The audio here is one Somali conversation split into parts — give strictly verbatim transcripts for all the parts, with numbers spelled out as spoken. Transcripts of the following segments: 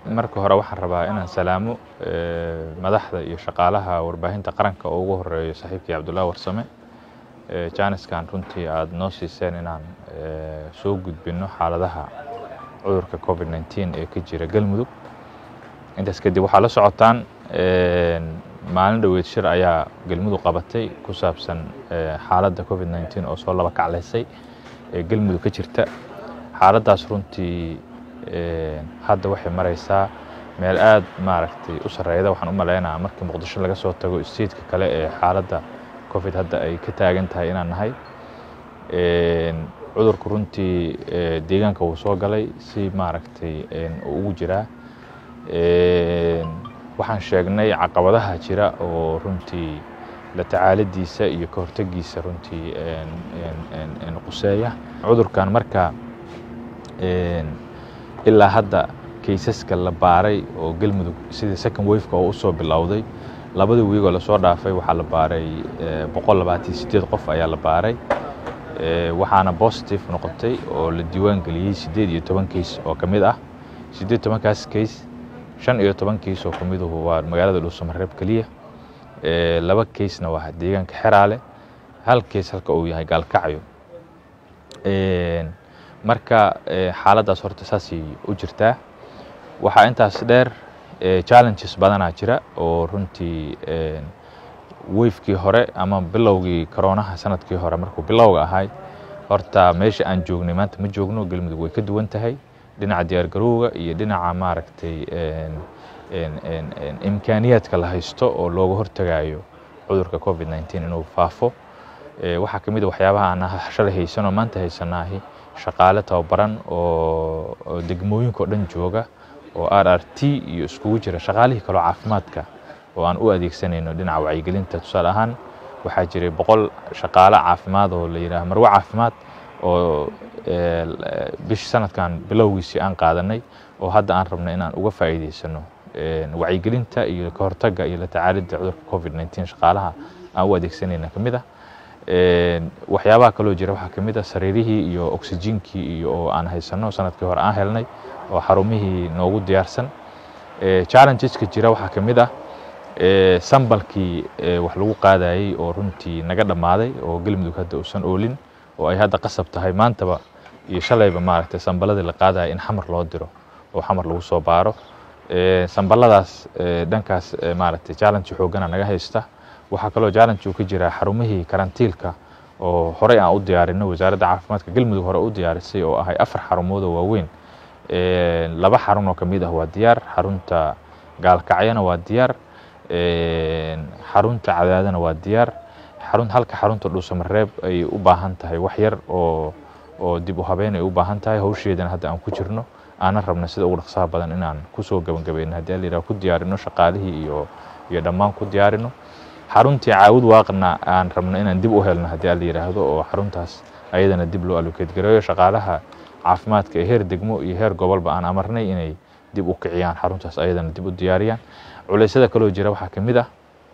marka hore waxaan rabaa inaan salaamo madaxda iyo shaqaalaha warbaahinta qaranka oo ugu horeeyo saaxiibkii Cabdullaahi Warsame jaaniskan runtii aad noo siiseen inaan soo gudbino xaaladaha cudurka covid nineteen ee ka jira Galmudug. intaas kadib waxaa la socotaan maalin dhaweyd shir ayaa Galmudug qabatay ku saabsan xaaladda covid nineteen oo soo laba kacleysay ee Galmudug ka jirta. xaaladaas runtii hadda waxay maraysaa meel aad maaragtay u sareeyada. waxaan u maleynayaa markii Muqdisho laga soo tago isteedka kale ee xaaladda covid hadda ay ka taagan tahay inaan nahay. cudurku runtii deegaanka uu soo galay si maaragtay ugu jiraa. waxaan sheegnay caqabadaha jira oo runtii la tacaaladiisa iyo ka hortagiisa runtii quseeya cudurkan. marka ilaa hadda kaysaska la baaray oo Galmudug sidii second wave-ka oo u soo bilowday labada wiig oo la soo dhaafay waxaa la baaray boqol labaatan iyo siddeed qof ayaa la baaray. waxaana positive noqotay oo la diiwaan geliyay siddeed iyo toban case oo kamid ah siddeed iyo toban kaas case shan iyo toban case oo kamid ah waa magaalada Dhuusamareeb kaliya. laba case na waa deegaanka Xeraale, hal case halka uu yahay Gaalkacyo. marka xaaladaas horta saasi u jirtaa. waxaa intaas dheer challenges badanaa jira oo runtii wave-kii hore ama bilowgii koronaha sanadkii hore markuu bilowga ahay horta meesha aan joognay maanta ma joogno. Galmudug way ka duwan tahay dhinaca diyaar garowga iyo dhinaca maaragtay imkaaniyaadka la haysto oo looga hortagayo cudurka covid nineteen inuu faafo. waxaa kamid ah waxyaabaha aan shalay haysano maanta haysanaahi shaqaale tababaran oo degmooyinka dhan jooga oo R R T iyo iskugu jira shaqaalihii kale caafimaadka oo aan u adeegsanayno dhinaca wacyigelinta. tusaale ahaan waxaa jiray boqol shaqaale caafimaad oo la yiraahdo marwo caafimaad oo bish sanadkan bilowgiisii aan qaadanay oo hadda aan rabnay inaan uga faa'iideysano wacyigelinta iyo ka hortagga iyo la tacaalidda cudurka covid nineteen shaqaalaha aan u adeegsanayna kamid ah. waxyaabaha kaloo jira waxaa kamid ah sariirihii iyo oxygenkii iyo oo aan haysano sanadkii hore aan helnay oo xarumihii noogu diyaarsan. challengeska jira waxaa kamid ah sambalkii wax lagu qaadayay oo runtii naga dhamaaday oo Galmudug hadda uusan oolin oo ay hadda qasab tahay maantaba iyo shalayba maaragtay sambaladii la qaadayay in xamar loo diro oo xamar lagu soo baaro. sambaladaas dhankaas maaragtay challenge xoogana naga haysta. waxaa kaloo challenge uu ka jira xarumihii karantiilka oo horey aan u diyaarinay wasaaradda caafimaadka Galmudug hore u diyaarisay oo ahay afar xarumood oo waaweyn. laba xarun oo kamid ah waa diyaar, xarunta Gaalkacyana waa diyaar, xarunta Cadaadana waa diyaar. xarun halka xarunta Dhuusamareeb ay u baahan tahay wax yar oo oo dib u habeyn ay u baahan tahay. hawsheedana hadda aan ku jirno aanan rabna sida ugu dhaqsaha badan inaan ku soo gabagabeeyno haddii la yiraahdo ku diyaarino shaqaalihii iyo iyo dhammaan ku diyaarino. xaruntii Caawud Waaqna aan rabno inaan dib u helno haddii la yiraahdo oo xaruntaas ayadana dib loo allocate gareeyo shaqaalaha caafimaadka ee heer degmo iyo heer gobolba aan amarnay inay dib u kiciyaan xaruntaas ayadana dib u diyaariyaan. culeysada kaloo jira waxaa kamid ah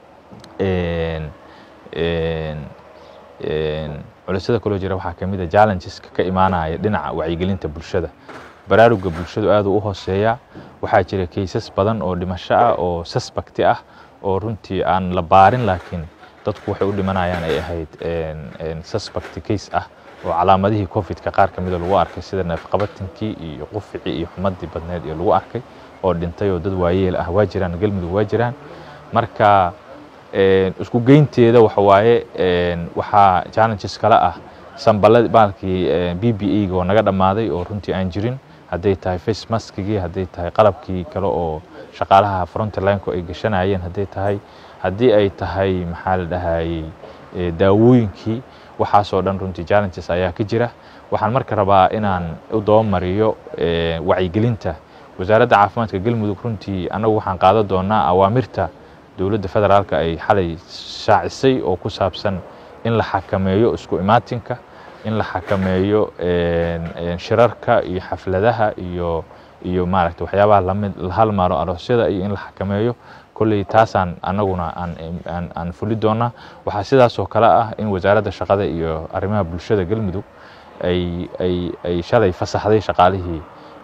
culeysada kaloo jira waxaa kamid ah challengeska ka imaanaya dhinaca wacyigelinta bulshada. baraaruga bulshadu aad u hooseeya. waxaa jira cases badan oo dhimasho ah oo suspect ah oo runtii aan la baarin laakiin dadku waxay u dhimanayaan ay ahayd suspect case ah oo calaamadihii covid-ka qaar kamid ah lagu arkay sida neef-qabatinkii iyo quficii iyo xumadii badneed ee lagu arkay oo dhintay oo dad waayeel ah waa jiraan Galmudug waa jiraan. marka isku geynteeda waxa waaye waxaa challenges kala ah sambalada baalkii B B E oo naga dhamaaday oo runtii aan jirin hadday tahay face maskigii hadday tahay qalabkii kale oo shaqaalaha front line-ku ay gashanayeen hadday tahay haddii ay tahay maxaa la dhahayay daawooyinkii waxaasoo dhan runtii challenges ayaa ka jira. waxaan marka rabaa inaan u doomariyo wacyigelinta wasaaradda caafimaadka Galmudug. runtii anagu waxaan qaadan doonaa awaamirta dowladda federaalka ay xalay shaacisay oo ku saabsan in la xakameeyo isku imaatinka, in la xakameeyo shirarka iyo xafladaha iyo iyo maaragtay waxyaabaha lamid hal maaro aroosyada iyo in la xakameeyo. kulli taasaan anaguna aan aan fuli doonaa. waxaa sidaas oo kale ah in wasaaradda shaqada iyo arrimaha bulshada Galmudug ay ay ay shalay fasaxday shaqaalihii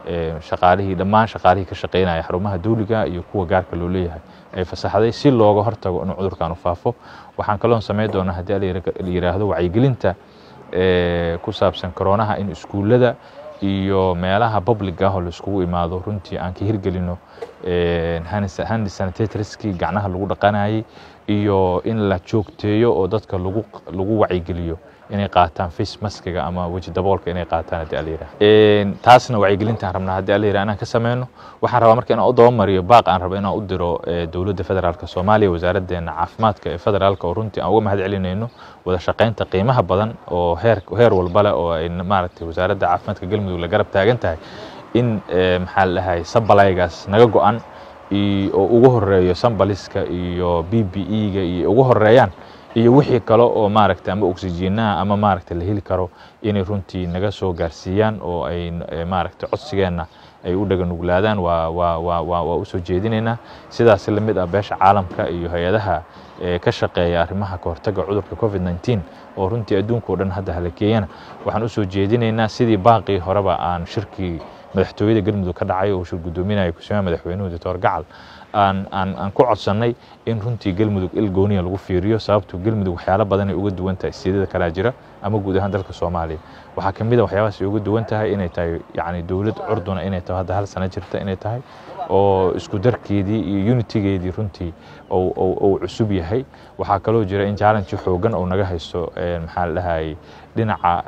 shaqaalihii dhammaan shaqaalihii ka shaqeynaya xarumaha dawliga iyo kuwa gaarka loo leeyahay ay fasaxday si looga hortago inuu cudurkan u faafo. waxaan kaloo sameyn doonaa haddii la yiraahdo wacyigelinta ku saabsan koronaha in iskuulada iyo meelaha public ah oo la iskugu imaado runtii aan ka hirgelino hand sanitatorskii gacnaha lagu dhaqanayay iyo in la joogteeyo oo dadka lagu lagu wacyigeliyo inay qaataan face maskiga ama waji daboolka inay qaataan haddii la yiraahdo. taasna wacyigelintaan rabnaa haddii la yiraahdo inaan ka sameyno. waxaan rabaa marka inaan u dabamariyo baaq aan rabo inaan u diro dowladda federaalka Soomaaliya wasaaraddeena caafimaadka ee federaalka oo runtii aan uga mahad celinayno wada shaqaynta qiimaha badan oo heer heer walba leh oo ay maaragtay wasaaradda caafimaadka Galmudug la garab taagan tahay in maxaa la dhahay sabalaygaas naga go'an oo ugu horeeyo sambaliska iyo B B E-ga iyo ugu horeeyaan iyo wixii kale oo maaragtay ama oxygenaha ama maaragtay la heli karo inay runtii naga soo gaarsiiyaan oo ay maaragtay codsigeena ay u dhagan nuglaadaan waa waa waa waa u soo jeedinaynaa. sidaas la mid ah beesha caalamka iyo hay'adaha ka shaqeeya arrimaha ka hortagga cudurka covid nineteen oo runtii adduunka oo dhan hadda halakeeyana waxaan u soo jeedinaynaa sidii baaqii horeba aan shirkii madaxtooyada Galmudug ka dhacay oo shir gudoominaya ku sameeyay madaxweynuhu Doctor Gacal aan aan aan ku codsanay in runtii Galmudug il gooniya lagu fiiriyo sababtoo Galmudug waxyaalo badan ay uga duwan tahay sidii kala jira ama guud ahaan dalka Soomaaliya. waxaa kamid ah waxyaabahaas ay uga duwan tahay inay tahay yacni dawlad curduna inay tahay hadda hal sano jirta inay tahay oo isku darkeedii iyo unitygeedii runtii oo oo cusub yahay. waxaa kaloo jira in challenge xoogan oo naga haysto maxaa la dhahay dhinaca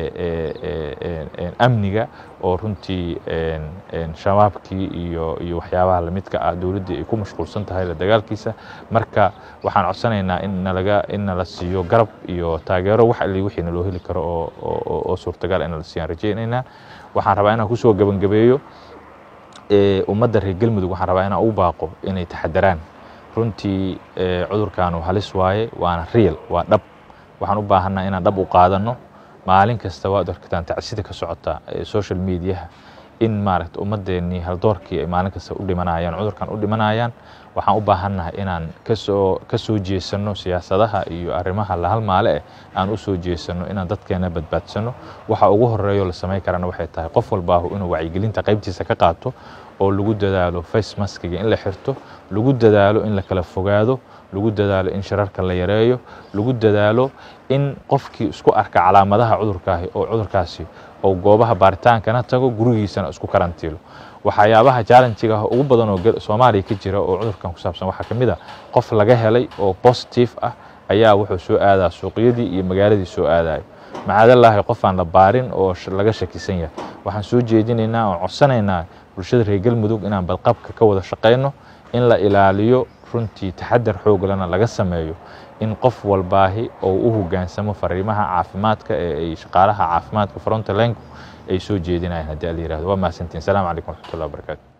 amniga oo runtii shabaabkii iyo iyo waxyaabaha la midka ah dawladda ay ku mashquulsan tahay la dagaalkiisa. marka waxaan codsanaynaa in nalaga in la siiyo garab iyo taageero wax alle wixii loo heli karo oo oo oo suurtagal in la siiyo rajaynaynaa. waxaan rabaa inaan ku soo gabangabeeyo ee ummadda reer Galmudug waxaan rabaa inaan u baaqo inay taxadaraan runtii cudurkan uu halis waaye waana real waa dhab. waxaan u baahanaa inaan dhab u qaadano maalin kasta waa darkataan tacsida ka socota social media in maaragtay ummadeennii hal doorkii ay maalin kasta u dhimanayaan cudurkan u dhimanayaan. waxaan u baahanahay inaan ka soo ka soo jeesano siyaasadaha iyo arrimaha la halmaale ah aan u soo jeesano inaan dadkeena badbaadsano. waxa ugu horeeyo la sameey karana waxay tahay qof walba inuu wacyigelinta qaybtiisa ka qaato oo lagu dadaalo face maskiga in la xirto, lagu dadaalo in la kala fogaado, lagu dadaalo in shirarka la yareeyo, lagu dadaalo in qofkii isku arka calaamadaha cudurkaahi oo cudurkaasi oo goobaha baaritaankana tago gurigiisana isku karantiilo. waxyaabaha challenge-ga ugu badan oo Soomaaliya ka jira oo cudurkan ku saabsan waxa kamid ah qof laga helay oo positive ah ayaa wuxuu soo aadaa suuqyadii iyo magaaladii soo aadaay macadalaahi qof aan la baarin oo laga shakisan yahay. waxaan soo jeedinaynaa oo codsanaynaa bulshada reer Galmudug inaan badqabka ka wada shaqeyno in la ilaaliyo runtii taxadar xoog lana laga sameeyo in qof walbaahi oo u hoggaansamo fariimaha caafimaadka ee ay shaqaalaha caafimaadka frontline ay soo jeedinayaan haddii la yiraahdo. waa mahadsantiin. Assalaamu calaykum wa rahmatullahi wa barakaatuh.